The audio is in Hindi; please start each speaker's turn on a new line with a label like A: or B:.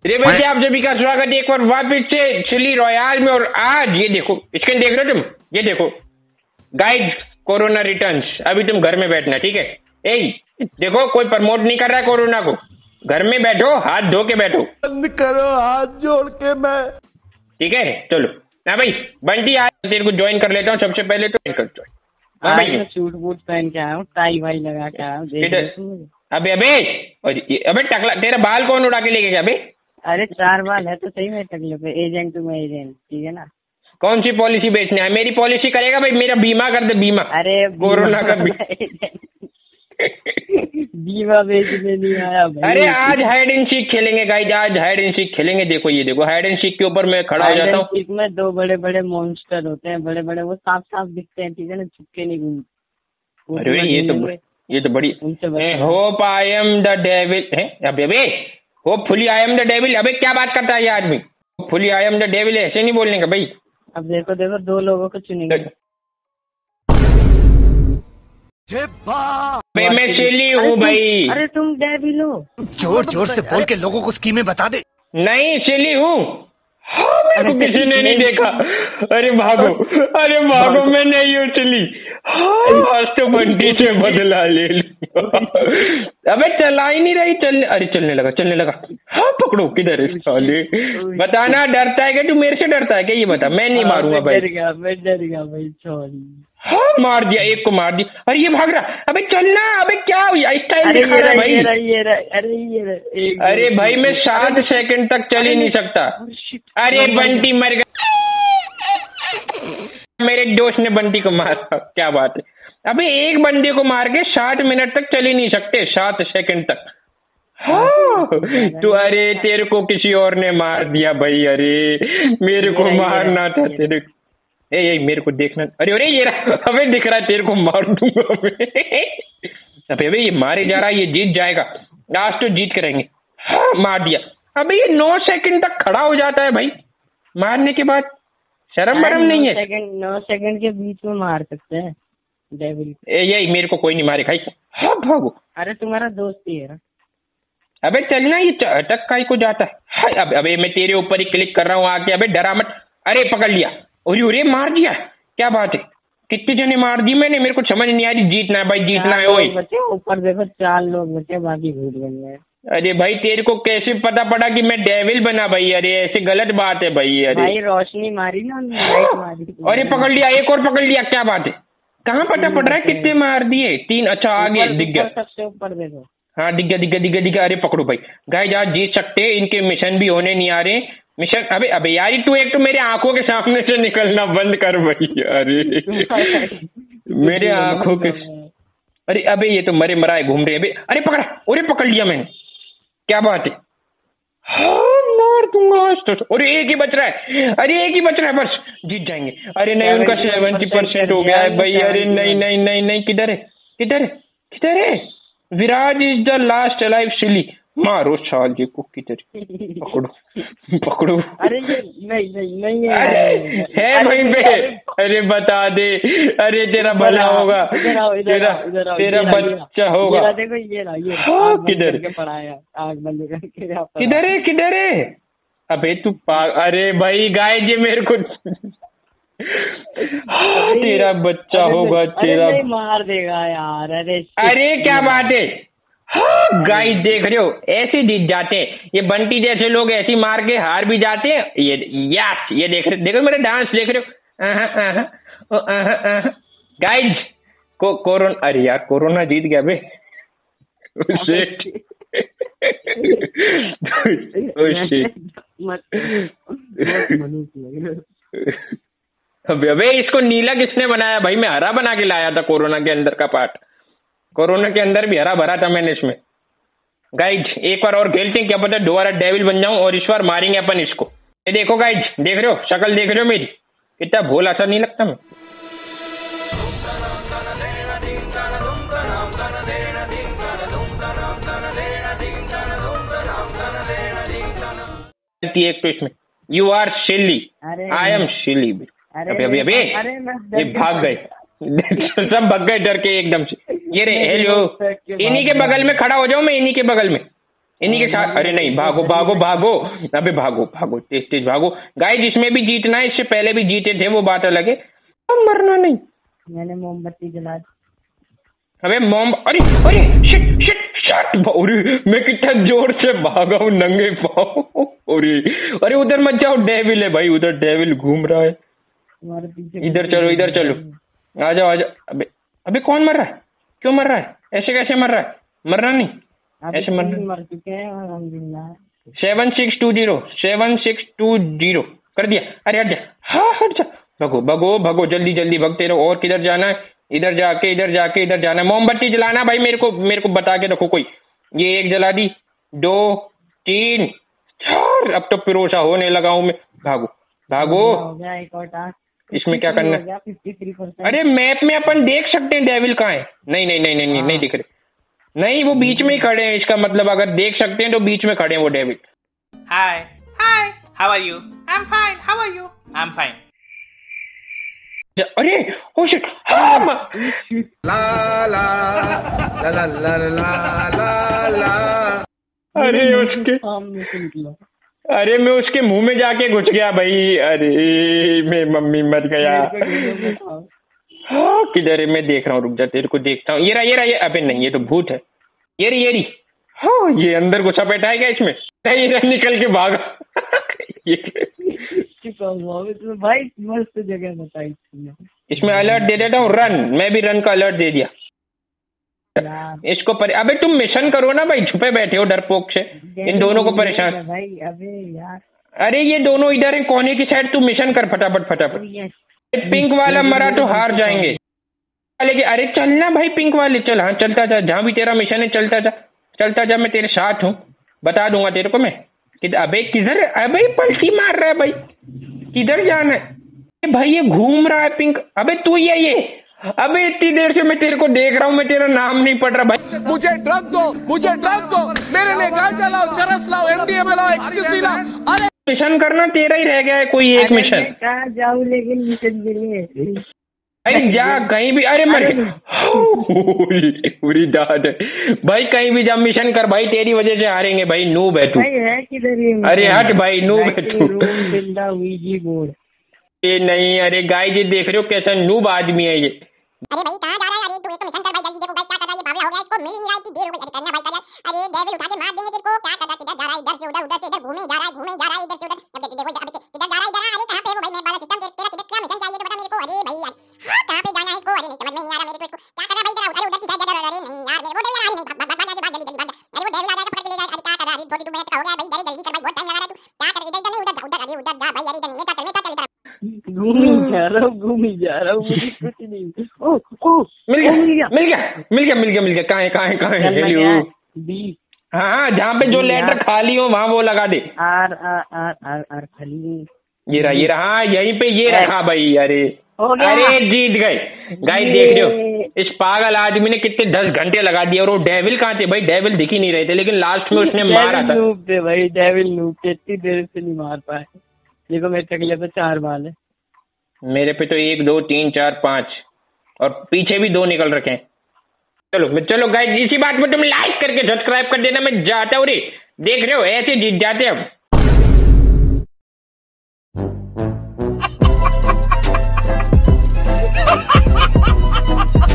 A: रे भाई आप सभी का स्वागत है एक बार वापस से चिली रॉयल में। और आज ये देखो, स्क्रीन देख रहे हो तुम, ये देखो गाइड, कोरोना रिटर्न्स। अभी तुम घर में बैठना, ठीक है? ए देखो, कोई प्रमोट नहीं कर रहा है कोरोना को। घर में बैठो, हाथ धो के बैठो।
B: बंद करो हाथ जोड़ के मैं।
A: ठीक है, चलो ना भाई। बंटी आज तेरे को ज्वाइन कर लेता हूँ सबसे पहले तो। हाँ भाई,
C: मैं सूट बूट पहन के आया हूँ, टाई वाई लगा के आया हूँ।
A: अबे अबे अबे टकला, तेरा बाल कौन उड़ा के लेके गया बे?
C: अरे 4 बाल है तो सही में टकले पे। एजेंट हूँ मैं, एजेंट, ठीक है ना?
A: कौन सी पॉलिसी बेचनी है? मेरी पॉलिसी करेगा भाई, मेरा बीमा कर दे, बीमा।
C: अरे
A: कोरोना का
C: बीमा बेचने नहीं आया भाई।
A: अरे आज हाइड एंड सीक खेलेंगे गाइस, आज हाइड एंड सीक खेलेंगे। देखो ये देखो, हाइड एंड सीक के ऊपर मैं खड़ा हो जाता हूँ।
C: इसमें 2 बड़े बड़े मॉन्स्टर होते हैं, बड़े बड़े, वो साफ साफ दिखते हैं, ठीक है ना? छुपके नहीं घूमते।
A: अरे ये तो बड़ी hope I am the devil है। अबे hopefully I am the devil. अबे क्या बात करता है ये आदमी? Hopefully I am the devil, ऐसे नहीं बोलने का भाई।
C: अब देखो 2 लोगों को चुनेंगे।
A: मैं चिली हूँ भाई।
C: अरे तुम डेविल हो?
B: जोर जोर से बोल के लोगों को स्कीमें बता दे।
A: नहीं, चिली हूँ। हाँ, मेरे को किसी ने नहीं देखा। अरे भागो, अरे भागो, मैं नहीं हूँ चिली। हाँ, आज तो बंटी से बदला ले लिया। अबे चला ही नहीं रही, चलने, अरे चलने लगा। हाँ पकड़ो, किधर है साले? बताना, डरता है क्या तू? मेरे से डरता है क्या? ये बता, मैं नहीं मारूंगा भाई।
C: मैं डर गया भाई, सॉरी।
A: हाँ मार दिया, एक को मार दिया। अरे ये भाग रहा। अबे चलना, अबे क्या हुआ? स्टाइल दिखा रहा है भाई। अरे भाई मैं 7 सेकंड तक चल ही नहीं सकता। अरे बंटी मर गया। मेरे दोस्त ने बंटी को मारा, क्या बात है? अबे एक बंदे को मार के 60 मिनट तक चल ही नहीं सकते, 7 सेकंड तक। हाँ तो अरे तेरे को किसी और ने मार दिया भाई। अरे मेरे को मारना था तेरे। ए मेरे को देखना। अरे ये रहा। अबे दिख रहा है, तेरे को मार दूंगा मैं। अबे ये मारे जा रहा है, ये जीत जाएगा आज तो, जीत करेंगे। हाँ मार दिया। अबे ये 9 सेकंड तक खड़ा हो जाता है भाई मारने के बाद। शर्म बरम नहीं है?
C: 9 सेकंड के बीच में मार सकते हैं डेविल।
A: यही मेरे को कोई नहीं मारे भाई। हाँ भागो।
C: अरे तुम्हारा दोस्त ही है।
A: अबे चलना, ये अटक का ही को जाता है। अबे मैं तेरे ऊपर ही क्लिक कर रहा हूँ आके। अबे डरा मत। अरे पकड़ लिया। अरे मार दिया, क्या बात है? कितने जने मार दी मैंने, मेरे को समझ नहीं आ रही। जीतना है भाई, जीतना है। ओए
C: ऊपर देखो 4 लोग बचे, बाकी भूल गए।
A: अरे भाई तेरे को कैसे पता पड़ा कि मैं डेविल बना भाई? अरे ऐसे गलत बात है भाई। अरे
C: भाई रोशनी मारी ना, लाइट मारी।
A: अरे पकड़ लिया, एक और पकड़ लिया, क्या बात है? कहाँ पता पड़ रहा है कितने मार दिए? 3। अच्छा आगे दिख गया,
C: सबसे ऊपर देखो।
A: हाँ दिख गया। अरे पकड़ो भाई, गाइस आज जीत सकते। इनके मिशन भी होने नहीं आ रहे मिशन। अबे यार तू एक तो मेरे आंखों के सामने से निकलना बंद कर भाई। अरे मेरे आंखों के, अरे अबे ये तो मरे मराए घूम रहे। अबे अरे पकड़ा, अरे पकड़ लिया मैंने, क्या बात है? हाँ मार दूंगा आज तो। अरे एक ही बच रहा है, अरे एक ही बच रहा है, बस जीत जाएंगे। अरे नहीं, उनका 70% हो गया है भाई। अरे नहीं, किधर है? Viraj is the last alive silly. मारो साल जी को, किधर? पकड़ो।
C: अरे नहीं
A: है वहीं पे। अरे बता दे, अरे तेरा भला होगा, तेरा बच्चा होगा।
C: देखो ये
A: हाँ किधर
C: आग बंद करके।
A: किधर है? अबे तू अरे भाई गाय जी मेरे को। तेरा बच्चा होगा, तेरा
C: मार देगा यार।
A: अरे क्या बात है? हाँ गाइस देख रहे हो, ऐसे जीत जाते हैं ये बंटी जैसे लोग। ऐसे मार के हार भी जाते हैं। ये देखो मेरा डांस देख रहे हो? गाइस कोरोना, अरे यार कोरोना जीत गया बे। अबे इसको नीला किसने बनाया भाई? मैं हरा बना के लाया था कोरोना के अंदर का पार्ट। कोरोना के अंदर भी हरा भरा था मैंने इसमें। गाइज एक बार और खेलते हैं, क्या पता दोबारा डेविल बन जाऊं और इस बार मारेंगे अपन इसको। ये देखो गाइज, देख रहे हो शक्ल, देख रहे हो मेरी? कितना भोला सा नहीं लगता मैं? एक तो इसमें you are silly, I am silly. अभी ये भाग गए। सब भग गए डर के एकदम से। ये रे हेलो, इन्हीं के बगल में खड़ा हो जाऊं मैं, इन्हीं के बगल में। इन्हीं के साथ। अरे नहीं, भागो भागो भागो, अबे भागो भागो, तेज तेज भागो। गाइस इसमें भी जीतना है, इससे पहले भी जीते थे, वो बात अलग है। अब मरना नहीं।
C: मैंने मोमबत्ती जला दी।
A: अबे अरे अरे शिट शिट शिट, अरे मैं कितना जोर से भागा हूँ नंगे पाँव। अरे अरे उधर मत जाओ, डेविल है भाई, उधर डेविल घूम रहा है।
C: तुम्हारे पीछे
A: इधर चलो, इधर चलो, आ जाओ आ जाओ। अबे अबे कौन मर रहा है? क्यों मर रहा है? ऐसे कैसे मर रहा है? मरना नहीं, ऐसे
C: मर चुके हैं अल्हम्दुलिल्लाह।
A: 7620 कर दिया। अरे हट जा, हाँ हट जा, भगो भगो भगो, जल्दी जल्दी भगते रहो। और किधर जाना है? इधर जाके इधर जाना है। मोमबत्ती जलाना भाई, मेरे को बता के रखो कोई। ये एक जला दी, 2 3 4, अब तो पिरोसा होने लगा हूँ मैं। भागो भागो।
C: हो गया एक और टास्क।
A: इसमें क्या करना है?
C: 53%।
A: अरे मैप में अपन देख सकते हैं डेविल कहाँ है। नहीं नहीं नहीं नहीं नहीं, नहीं दिख रहे। नहीं, वो बीच में ही खड़े हैं, इसका मतलब अगर देख सकते हैं तो बीच में खड़े हैं वो David.
D: Hi. Hi. How are you? I'm fine. How are you? I'm fine.
A: अरे ओ शिट, हाँ
B: ला ला ला ला ला ला ला ला।
A: अरे उसके
C: सामने से निकला।
A: अरे मैं उसके मुंह में जाके घुस गया भाई। अरे मेरी मम्मी मर गया। हाँ किधर है? मैं देख रहा हूँ, रुक जा, तेरे को देखता हूँ। ये रहा ये रहा ये। अबे नहीं, ये तो भूत है। ये रही। हाँ ये अंदर घुसा बैठा है क्या इसमें? नहीं इधर निकल के भागा।
C: तो भाई मस्त जगह बताई तुमने।
A: इसमें अलर्ट दे देता हूँ, रन। मैं भी रन का अलर्ट दे दिया इसको। अबे तुम मिशन करो ना भाई, छुपे बैठे हो डरपोक से। इन दोनों को परेशान
C: भाई। अबे यार,
A: अरे ये दोनों इधर है कोने की साइड, तू मिशन कर फटाफट फटाफट। पिंक वाला मरा तो हार जाएंगे। लेकिन अरे चलना भाई पिंक वाले, चल। हाँ चलता जा, जहाँ भी तेरा मिशन है चलता जा, मैं तेरे साथ हूँ। बता दूंगा तेरे को मैं। अबे किधर? अबे पलटी मार रहा है भाई, किधर जाना है भाई? ये घूम रहा है पिंक। अबे तू ही है ये? अबे इतनी देर से मैं तेरे को देख रहा हूँ, मैं तेरा नाम नहीं पढ़ रहा भाई।
B: मुझे ड्रग दो, मेरे लिए गांजा लाओ, चरस लाओ, MDMA लाओ, एक्सटेसी लाओ। अरे
A: मिशन करना तेरा ही रह गया है, कोई एक मिशन।
C: कहाँ जाऊँ लेकिन मिशन के लिए?
A: अरे जा कहीं भी। अरे मर पूरी दाद है भाई, कहीं भी जा, मिशन कर भाई, तेरी वजह से हारेंगे भाई। नूब है तू।
C: है किधर ये?
A: अरे हट भाई, नूब है तू। ये नहीं, अरे गाय जी देख रहे हो कैसा नूब आदमी है ये।
E: अरे भाई कहाँ जा रहा है? अरे तू एक तो मिशन कर भाई, जल्दी देखो भाई क्या कर रहा है, ये बावला हो गया, इसको मिल ही नहीं रहा है, इतनी देर हो गई। अरे करना भाई कर यार। अरे डेविल उठा के मार देंगे तेरे को। क्या कर रहा है? किधर जा रहा है? इधर से उधर, उधर से इधर, घूमे जा रहा है, इधर से उधर। अब देखो अभी किधर जा रहा है? इधर। अरे कहाँ पे वो भाई? मैं वाला सिस्टम तेरा किधर क्या मिशन चाहिए तो बता मेरे को। अरे भाई यार हाँ कहाँ पे जाना है इसको? अरे नहीं समझ में नहीं आ रहा मेरे को। क्या कर रहा है भाई? उधर उधर की साइड जा रहा है। अरे नहीं यार, मेरे वो डेविल आ ही नहीं। भाग भाग भाग जल्दी जल्दी भाग। अरे वो डेविल आ जाएगा, पकड़ के ले जाएगा। अरे क्या कर रहा है? अभी 42 मिनट का हो गया भाई, जल्दी कर भाई, बहुत टाइम लगा रहा है तू। क्या कर? इधर नहीं, उधर उधर। अरे उधर जा भाई यार, इधर नहीं। चल इधर
C: घूम ही जा रहा हूँ, मुझे कुछ नहीं।
A: मिल गया। कहाँ है? Hello
C: B.
A: हाँ जहाँ पे जो लेटर खाली हो वहाँ वो लगा दे।
C: आर खाली।
A: ये रहा। हाँ यहीं पे ये रखा भाई। अरे
C: हो गया।
A: अरे जीत गए। गाइस देख रहे हो इस पागल आदमी ने कितने 10 घंटे लगा दिए। और वो डेविल कहाँ थे भाई? डेविल दिख ही नहीं रहे थे, लेकिन लास्ट में उसने मारा था।
C: भाई डेविल नूब थे, इतनी देर से नहीं मार पाए। देखो मेरे चकले पे 4 बाल है।
A: मेरे पे तो 1 2 3 4 5 और पीछे भी 2 निकल रखे हैं। चलो गाइस, इसी बात में तुम लाइक करके सब्सक्राइब कर देना। मैं जाता हूँ रे, देख रहे हो ऐसे जीत जाते अब।